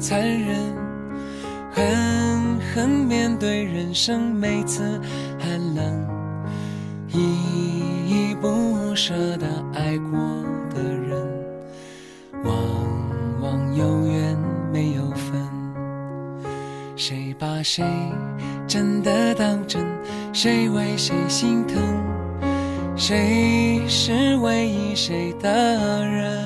残忍，狠狠面对人生每次寒冷，依依不舍地爱过的人，往往有缘没有分。谁把谁真的当真，谁为谁心疼，谁是唯一谁的人。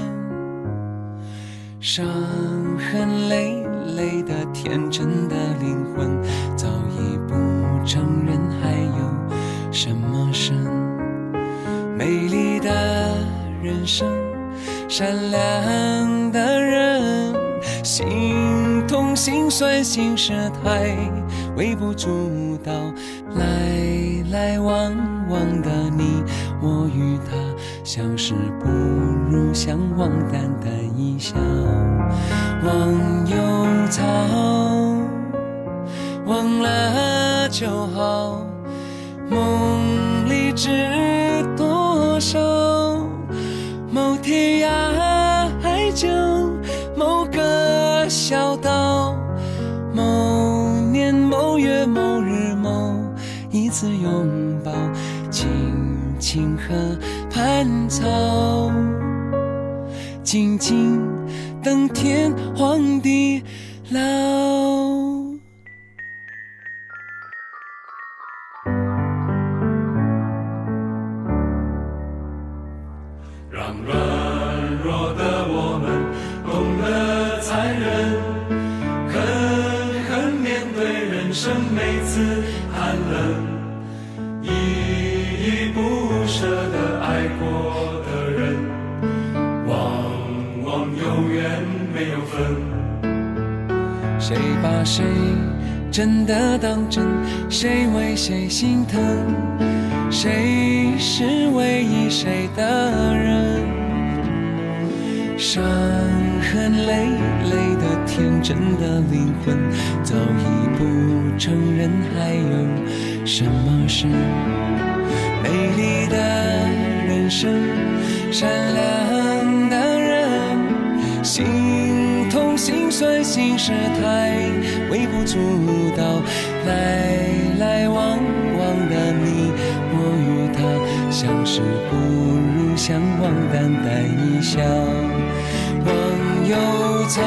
伤痕累累的天真的灵魂，早已不承认还有什么深。美丽的人生，善良的人，心痛心酸心事太微不足道，来来往往的你我与他，相识不如相忘，淡淡一笑。忘忧草，忘了就好，梦里知多少，某天涯海角，某个小岛，某年某月某日某一次拥抱，青青河畔草，静静等天荒地老。 让软弱的我们懂得残忍，狠狠面对人生每次寒冷，依依不舍地爱过的人，往往有缘没有分。 谁把谁真的当真，谁为谁心疼，谁是唯一谁的人。伤痕累累的天真的灵魂，早已不承认还有什么是美丽的人生，善良的人，心痛心酸心事太微不足道，来来往往的你我与他，相识不如相忘，淡淡一笑。忘忧草，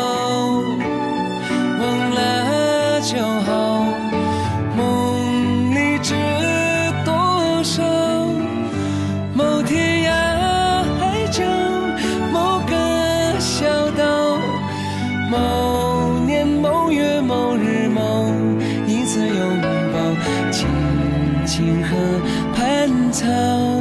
忘了就好，梦里知多少，某天涯海角，某个小岛，某年某月某日某一次拥抱，青青河畔草。